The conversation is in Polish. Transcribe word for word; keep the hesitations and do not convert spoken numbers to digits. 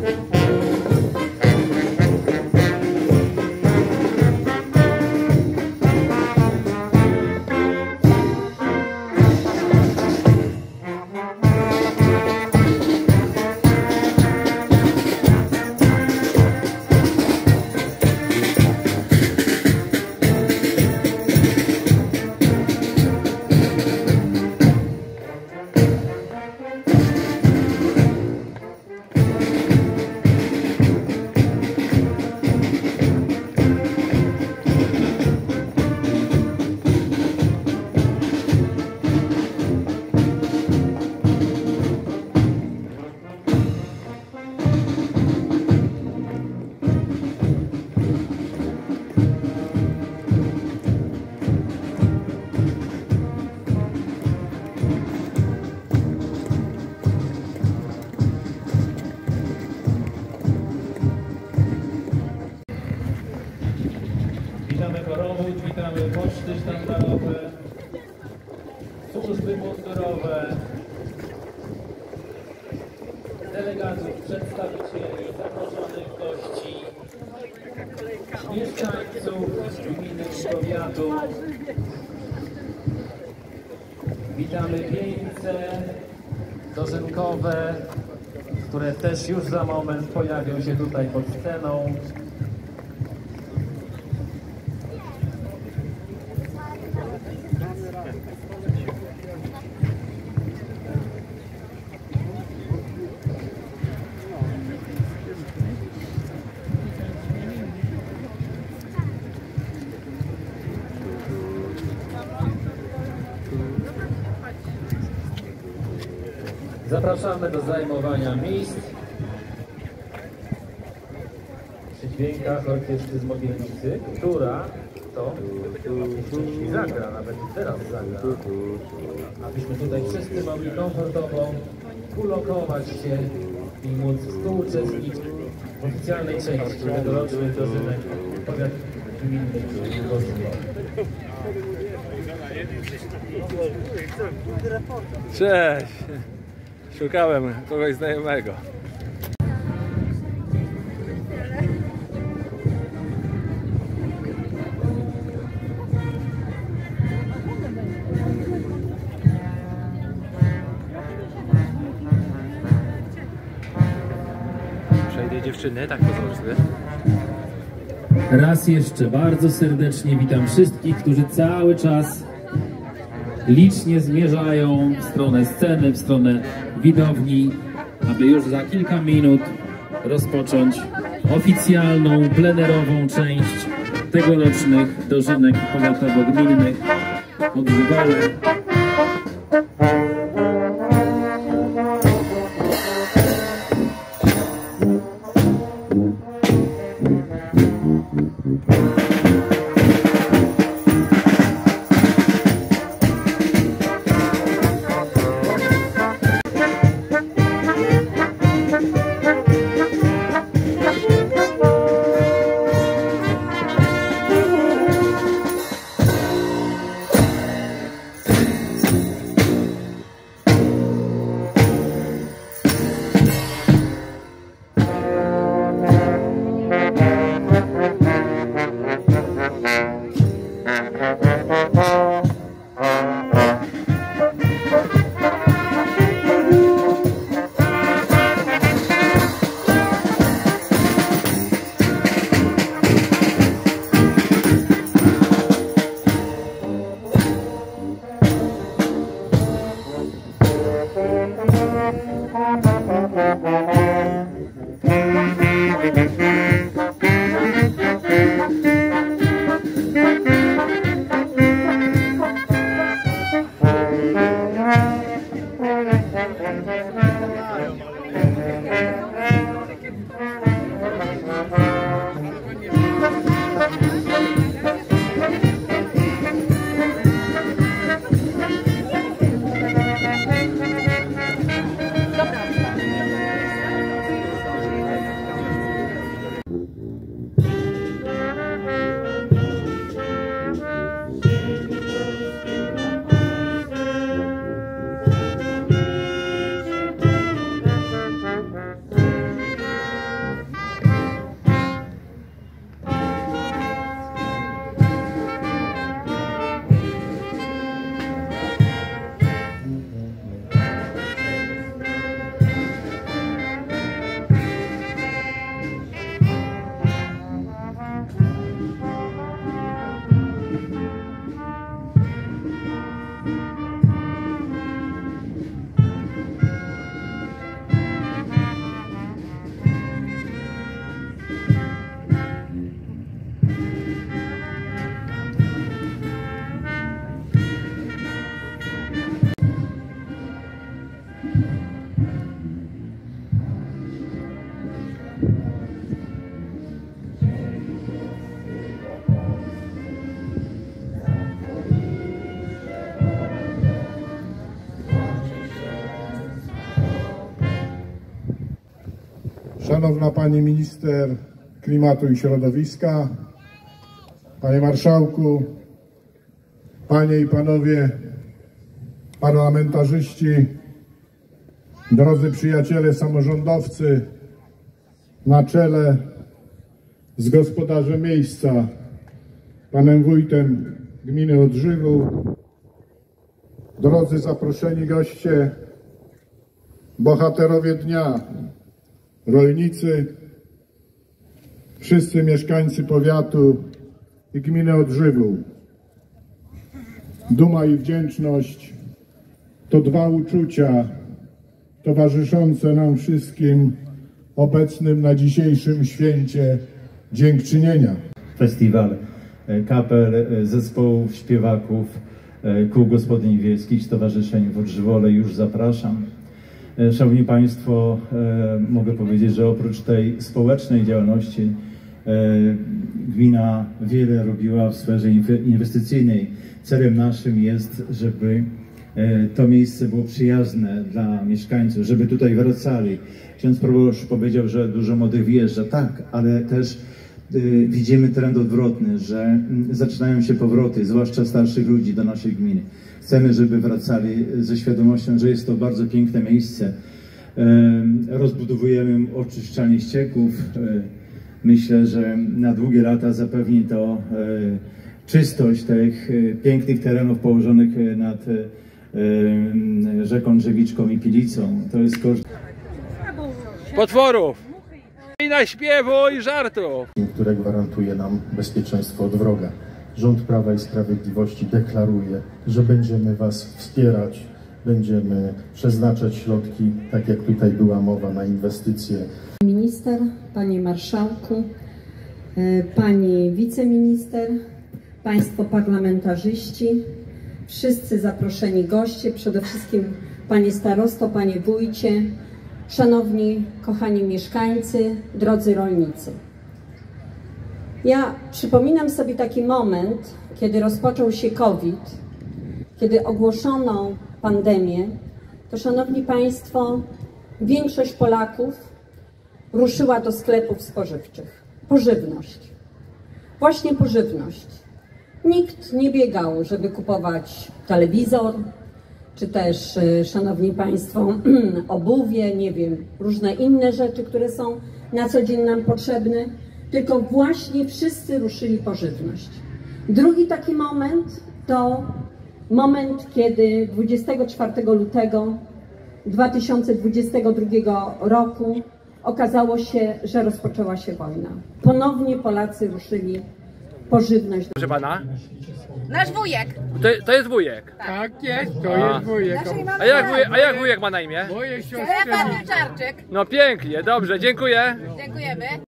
Witamy Korowód, witamy poczty sztandarowe, służby mundurowe, delegatów, przedstawicieli, zaproszonych gości, mieszkańców gminy i powiatu. Witamy wieńce dożynkowe, które też już za moment pojawią się tutaj pod sceną. Zapraszamy do zajmowania miejsc przy dźwiękach orkiestry z Mogielnicy, która to i zagra, nawet teraz zagra, abyśmy tutaj wszyscy mogli komfortowo ulokować się i móc współuczestniczyć w oficjalnej części tegorocznych dożynek powiat gminnych Gorzów. Cześć! Szukałem kogoś znajomego. Przejdę dziewczyny, tak pozwolę. Raz jeszcze bardzo serdecznie witam wszystkich, którzy cały czas licznie zmierzają w stronę sceny, w stronę widowni, aby już za kilka minut rozpocząć oficjalną, plenerową część tegorocznych dożynek powiatowo-gminnych pod Żywolem. Szanowna Pani Minister Klimatu i Środowiska, Panie Marszałku, Panie i Panowie Parlamentarzyści, drodzy przyjaciele samorządowcy, na czele z gospodarzem miejsca, Panem Wójtem Gminy Odrzywów, drodzy zaproszeni goście, bohaterowie dnia, rolnicy, wszyscy mieszkańcy powiatu i gminy Odrzywów. Duma i wdzięczność to dwa uczucia towarzyszące nam wszystkim obecnym na dzisiejszym święcie dziękczynienia. Festiwal kapel, zespołów, śpiewaków, kół gospodyń wiejskich, stowarzyszeń w Odrzywole już zapraszam. Szanowni Państwo, mogę powiedzieć, że oprócz tej społecznej działalności gmina wiele robiła w sferze inwestycyjnej. Celem naszym jest, żeby to miejsce było przyjazne dla mieszkańców, żeby tutaj wracali. Ksiądz proboszcz powiedział, że dużo młodych wyjeżdża. Tak, ale też y, widzimy trend odwrotny, że y, zaczynają się powroty, zwłaszcza starszych ludzi do naszej gminy. Chcemy, żeby wracali ze świadomością, że jest to bardzo piękne miejsce. Y, rozbudowujemy oczyszczalnię ścieków. Y, myślę, że na długie lata zapewni to y, czystość tych y, pięknych terenów położonych nad y, rzeką Drzewiczką i Pilicą. To jest koszt Potworów! I na śpiewu, i żartów! Które gwarantuje nam bezpieczeństwo od wroga. Rząd Prawa i Sprawiedliwości deklaruje, że będziemy Was wspierać, będziemy przeznaczać środki, tak jak tutaj była mowa, na inwestycje. Minister, Panie Marszałku, Pani Wiceminister, Państwo parlamentarzyści, wszyscy zaproszeni goście, przede wszystkim Panie Starosto, Panie Wójcie, Szanowni, kochani mieszkańcy, drodzy rolnicy. Ja przypominam sobie taki moment, kiedy rozpoczął się COVID, kiedy ogłoszono pandemię, to Szanowni Państwo, większość Polaków ruszyła do sklepów spożywczych. Pożywność. Właśnie pożywność. Nikt nie biegał, żeby kupować telewizor, czy też, Szanowni Państwo, obuwie, nie wiem, różne inne rzeczy, które są na co dzień nam potrzebne, tylko właśnie wszyscy ruszyli po żywność. Drugi taki moment to moment, kiedy dwudziestego czwartego lutego dwa tysiące dwudziestego drugiego roku okazało się, że rozpoczęła się wojna. Ponownie Polacy ruszyli po żywność. Proszę Pana? Nasz wujek. To, to jest wujek. Tak jest, to A. jest wujek. A jak, wujek, a jak wujek ma na imię? Moje siostry. Stefan Czarczyk. No pięknie, dobrze, dziękuję. Dziękujemy.